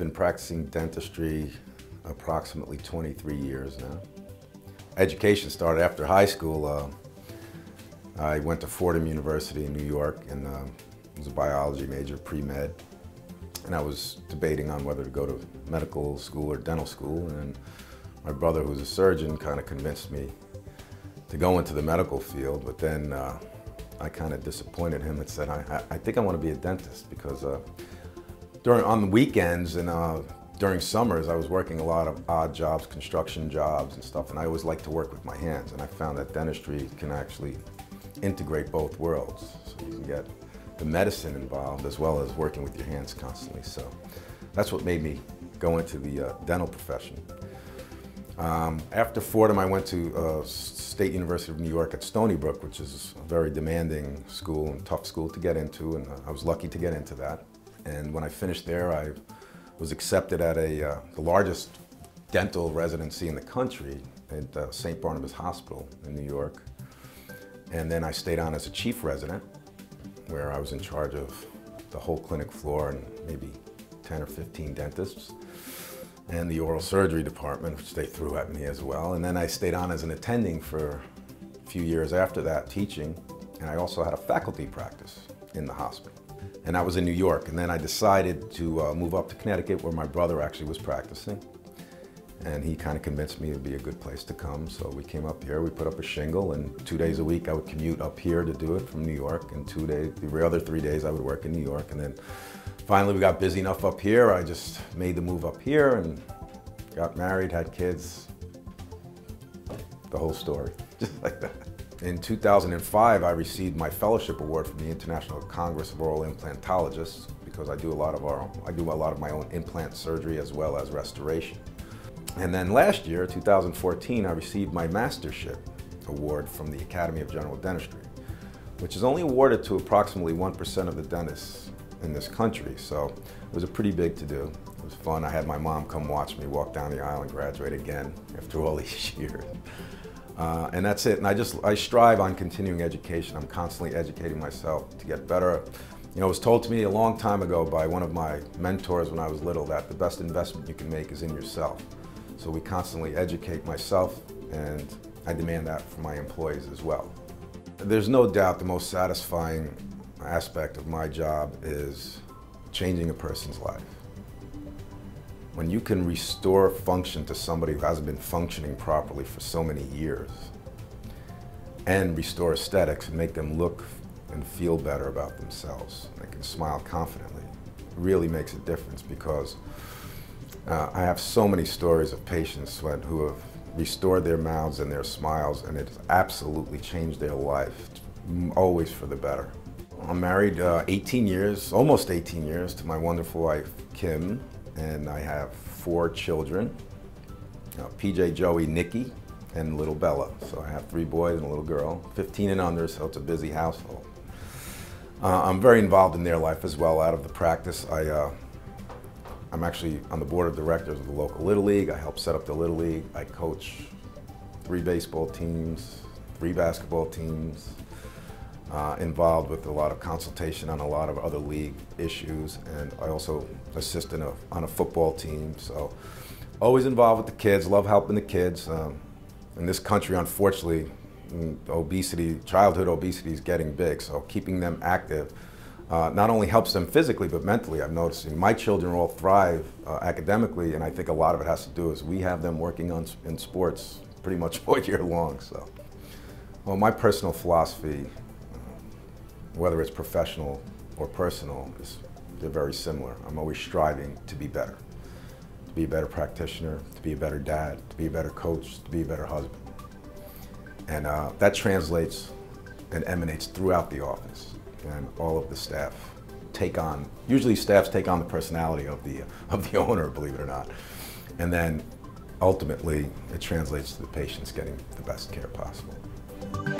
been practicing dentistry approximately 23 years now. Education started after high school. I went to Fordham University in New York and was a biology major, pre-med. And I was debating on whether to go to medical school or dental school. And my brother, who's a surgeon, kind of convinced me to go into the medical field. But then I kind of disappointed him and said, I think I want to be a dentist, because on the weekends and during summers, I was working a lot of odd jobs, construction jobs and stuff, and I always liked to work with my hands, and I found that dentistry can actually integrate both worlds. So you can get the medicine involved as well as working with your hands constantly. So that's what made me go into the dental profession. After Fordham, I went to State University of New York at Stony Brook, which is a very demanding school and tough school to get into, and I was lucky to get into that. And when I finished there, I was accepted at the largest dental residency in the country at St. Barnabas Hospital in New York. And then I stayed on as a chief resident, where I was in charge of the whole clinic floor and maybe 10 or 15 dentists, and the oral surgery department, which they threw at me as well. And then I stayed on as an attending for a few years after that, teaching, and I also had a faculty practice in the hospital. And I was in New York, and then I decided to move up to Connecticut, where my brother actually was practicing. And he kind of convinced me it would be a good place to come. So we came up here, we put up a shingle, and 2 days a week I would commute up here to do it from New York, and the other 3 days I would work in New York. And then finally we got busy enough up here, I just made the move up here and got married, had kids, the whole story, just like that. In 2005, I received my fellowship award from the International Congress of Oral Implantologists, because I do a lot of my own implant surgery as well as restoration. And then last year, 2014, I received my mastership award from the Academy of General Dentistry, which is only awarded to approximately 1% of the dentists in this country. So it was a pretty big to-do. It was fun. I had my mom come watch me walk down the aisle and graduate again after all these years. And that's it. And I strive on continuing education. I'm constantly educating myself to get better. You know, it was told to me a long time ago by one of my mentors when I was little that the best investment you can make is in yourself. So we constantly educate myself, and I demand that from my employees as well. There's no doubt the most satisfying aspect of my job is changing a person's life. When you can restore function to somebody who hasn't been functioning properly for so many years, and restore aesthetics and make them look and feel better about themselves, they can smile confidently, it really makes a difference, because I have so many stories of patients who have restored their mouths and their smiles, and it has absolutely changed their life, always for the better. I'm married 18 years, almost 18 years, to my wonderful wife, Kim, and I have 4 children, PJ, Joey, Nikki, and little Bella. So I have 3 boys and a little girl, 15 and under, so it's a busy household. I'm very involved in their life as well out of the practice. I'm actually on the board of directors of the local Little League. I help set up the Little League. I coach 3 baseball teams, 3 basketball teams, involved with a lot of consultation on a lot of other league issues, and I also assist on a football team. So always involved with the kids, love helping the kids. In this country, unfortunately, childhood obesity is getting big, so keeping them active not only helps them physically, but mentally. I've noticed my children all thrive academically, and I think a lot of it has to do is we have them working in sports pretty much all year long. So, well, my personal philosophy, whether it's professional or personal, they're very similar. I'm always striving to be better be a better practitioner, to be a better dad, to be a better coach, to be a better husband. And that translates and emanates throughout the office, and all of the staff usually staffs take on the personality of the owner, believe it or not. And then ultimately it translates to the patients getting the best care possible.